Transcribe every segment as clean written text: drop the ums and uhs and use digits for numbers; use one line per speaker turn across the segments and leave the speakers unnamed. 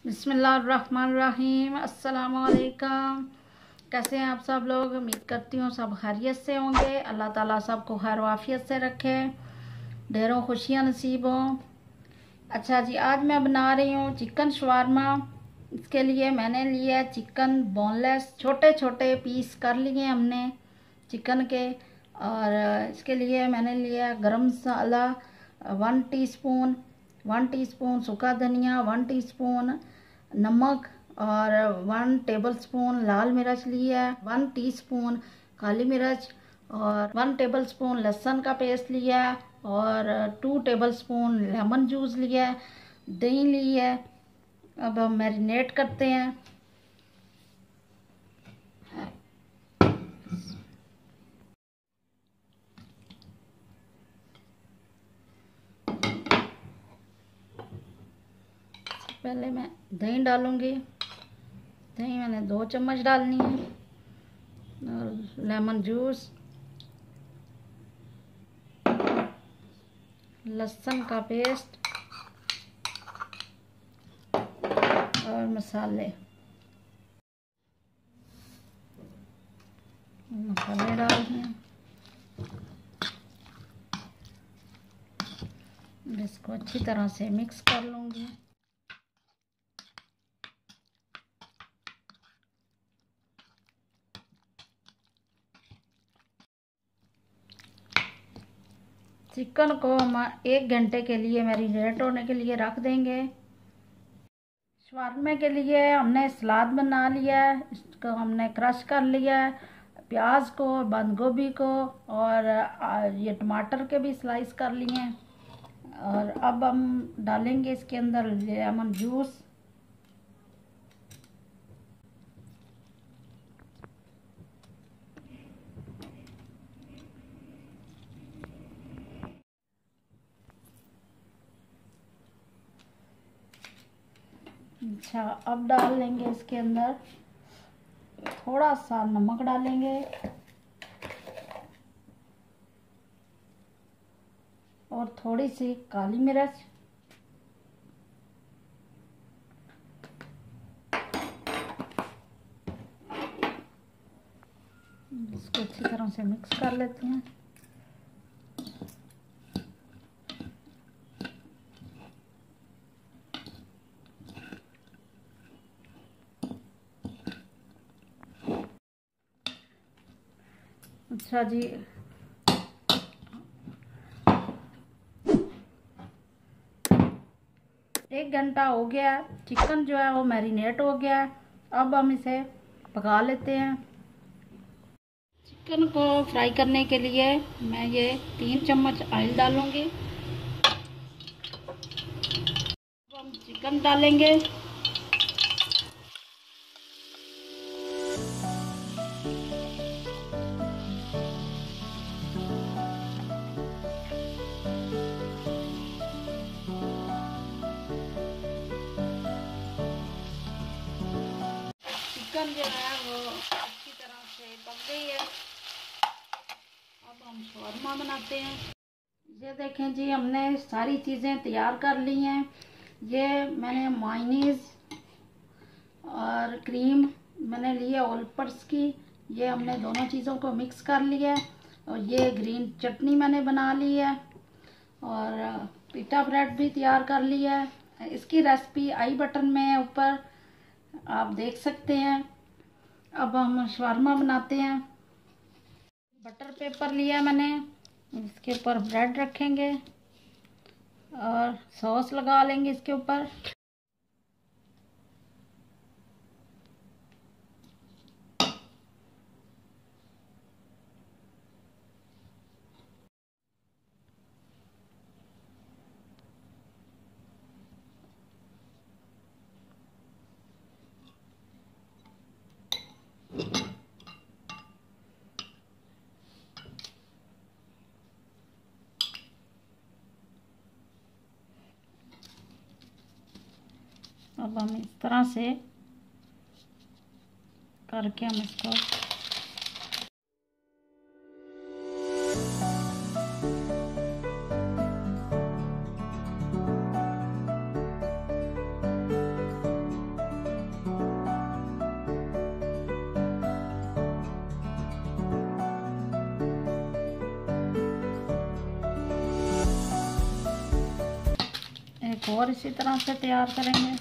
बिस्मिल्लाहिर्रहमानिर्रहीम। अस्सलाम वालेकुम। कैसे हैं आप सब लोग? उम्मीद करती हूँ सब खैरियत से होंगे। अल्लाह ताला सबको खैर वाफियत से रखे, ढेरों खुशियाँ नसीब हों। अच्छा जी, आज मैं बना रही हूँ चिकन शवारमा। इसके लिए मैंने लिया चिकन बोनलेस, छोटे छोटे पीस कर लिए हमने चिकन के। और इसके लिए मैंने लिया गरम मसाला 1 टीस्पून, 1 टीस्पून सूखा धनिया, 1 टीस्पून नमक और 1 टेबलस्पून लाल मिर्च लिया है, 1 टीस्पून काली मिर्च और 1 टेबलस्पून लहसुन का पेस्ट लिया है और 2 टेबलस्पून लेमन जूस लिया है, दही ली है। अब हम मैरिनेट करते हैं। पहले मैं दही डालूंगी। दही मैंने 2 चम्मच डालनी है और लेमन जूस, लहसुन का पेस्ट और मसाले डाल दें। इसको अच्छी तरह से मिक्स कर लूँगी। चिकन को हम 1 घंटे के लिए मैरिनेट होने के लिए रख देंगे। शवारमे के लिए हमने सलाद बना लिया है, इसको हमने क्रश कर लिया है, प्याज को, बंद गोभी को और ये टमाटर के भी स्लाइस कर लिए हैं। और अब हम डालेंगे इसके अंदर लेमन जूस। अच्छा, अब डाल लेंगे इसके अंदर थोड़ा सा नमक डालेंगे और थोड़ी सी काली मिर्च। इसको अच्छी तरह से मिक्स कर लेते हैं। अच्छा जी, एक घंटा हो गया, चिकन जो है वो मैरिनेट हो गया है। अब हम इसे पका लेते हैं। चिकन को फ्राई करने के लिए मैं ये 3 चम्मच ऑयल डालूंगी। अब हम चिकन डालेंगे। चिकन जो है वो अच्छी तरह से पक गई है। अब हम शवारमा बनाते हैं। ये देखें जी, हमने सारी चीज़ें तैयार कर ली हैं। ये मैंने मायोनीज और क्रीम मैंने ली है ऑलपर्स की, ये हमने दोनों चीज़ों को मिक्स कर लिया है। और ये ग्रीन चटनी मैंने बना ली है और पिटा ब्रेड भी तैयार कर लिया है। इसकी रेसिपी आई बटन में है ऊपर, आप देख सकते हैं। अब हम शवारमा बनाते हैं। बटर पेपर लिया मैंने, इसके ऊपर ब्रेड रखेंगे और सॉस लगा लेंगे इसके ऊपर। अब हम इस तरह से करके हम इसको और इसी तरह से तैयार करेंगे।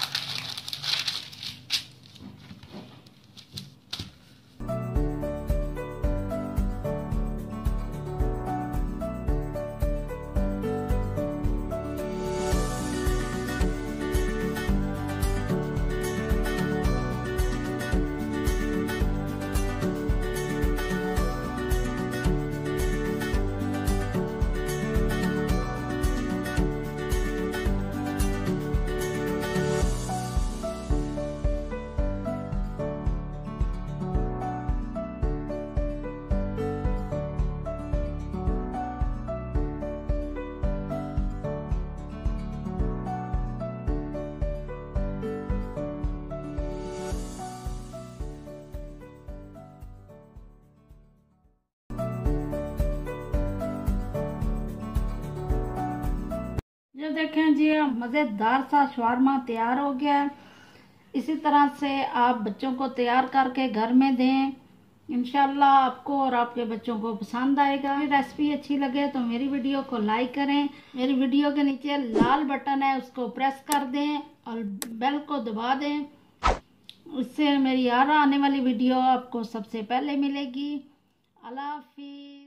जो देखें जी, मज़ेदार सा शवारमा तैयार हो गया है। इसी तरह से आप बच्चों को तैयार करके घर में दें, इंशाल्लाह आपको और आपके बच्चों को पसंद आएगा। रेसिपी अच्छी लगे तो मेरी वीडियो को लाइक करें। मेरी वीडियो के नीचे लाल बटन है, उसको प्रेस कर दें और बेल को दबा दें। इससे मेरी आने वाली वीडियो आपको सबसे पहले मिलेगी। अल्लाह हाफिज़।